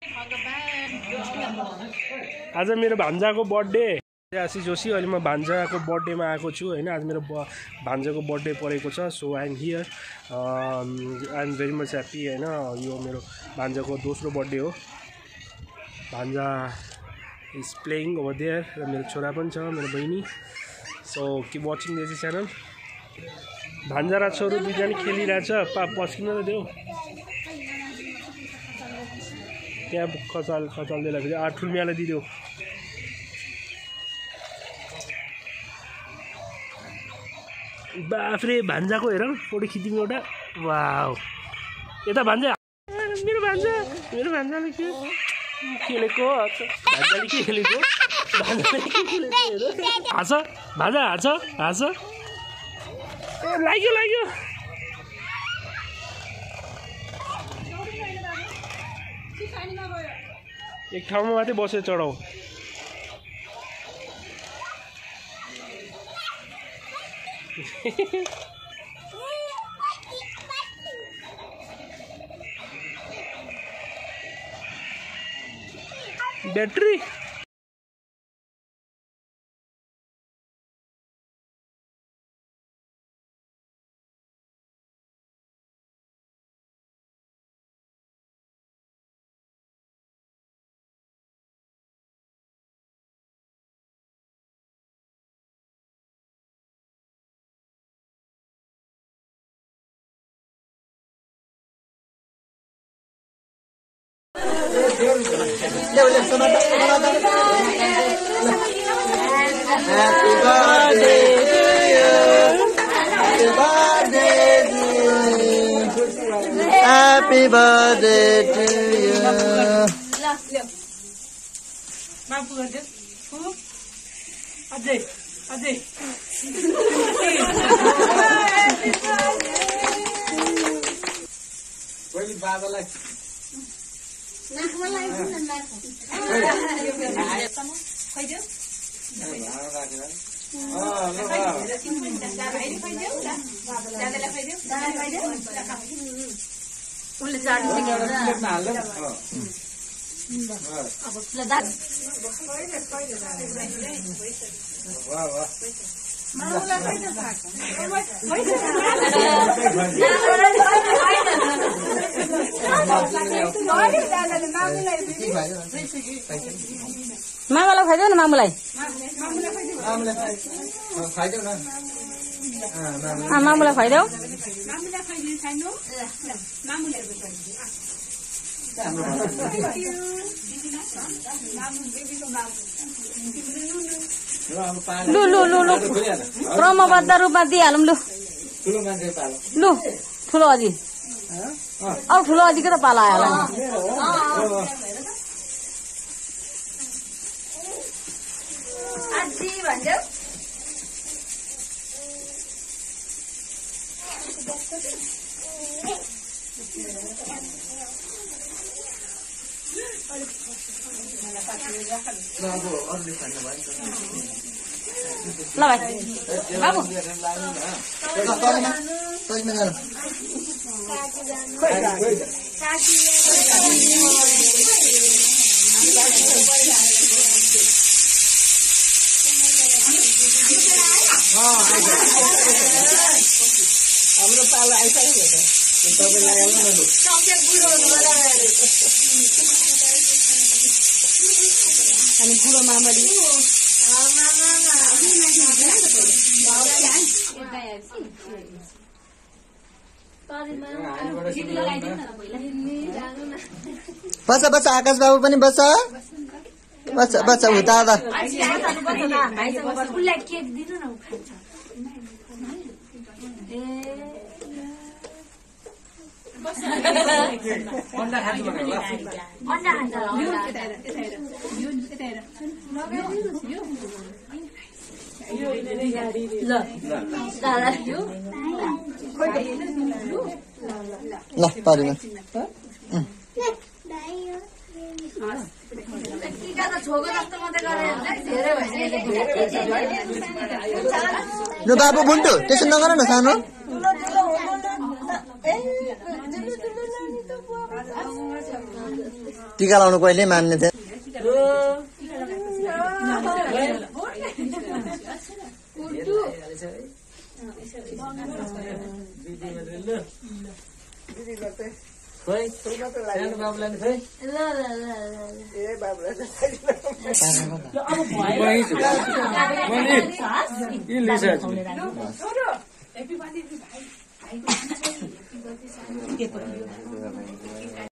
आज मेरो भान्जाको बर्थडे आशिष जोशी। अहिले म भान्जाको बर्थडेमा आएको छु हैन। आज मेरो भान्जाको बर्थडे परेको छ। So I am here, I am very much happy हैन। यो मेरो भान्जाको दोस्रो बर्थडे हो। भान्जा इज प्लेइङ ओभर देयर र मेरो छोरा पनि छ, मेरो बहिनी। So keep watching this channel. भान्जा र छोरो दुईजना खेलिरहेछ। पस्किन त देऊ त्यहाँ खचाल्दै लाग्यो। ठुल्मियालाई दिदेऊ। बाफ्रे भान्जाको हेर फोटो खिच्दिउँ एउटा। वाउ यता भान्जा, मेरो भान्जाले के खेलेको, भान्जाले के खेलेको, भान्जाले के खेलेको हाँस भान्जा हाँस लाग्यो। एक ठाउँमा मात्रै बसेर चढाऊ। Battery Happy birthday to you. Happy birthday to you. Mampu kerja? Ajay. Wali baba like. Nak malai pun nak. Kerja? मामालाई खाइदेऊ न, मामुलाई खाइदेऊ न। मामुलाई खाइदेऊ। लु क्रमबद्ध रूपमा दिइहालौँ। लु ठुलो अझी औ ठुलो अझीको त पाला आयो होला नि। ल भाइ बाबु हाम्रो पालो आइसक्यो त तपाईलाई आउनु न। अनि बुढो मामली बस आकाश बाबु पनि बस उता आदा। ल पारिमा ल बाबु बुन्टु त्यसो नगर न सानो। टीका लाउनु कहिले मान्ने थिए खोइ सानो बाबुलाई नि खोइ ए बाबुलाई Happy birthday, bhai.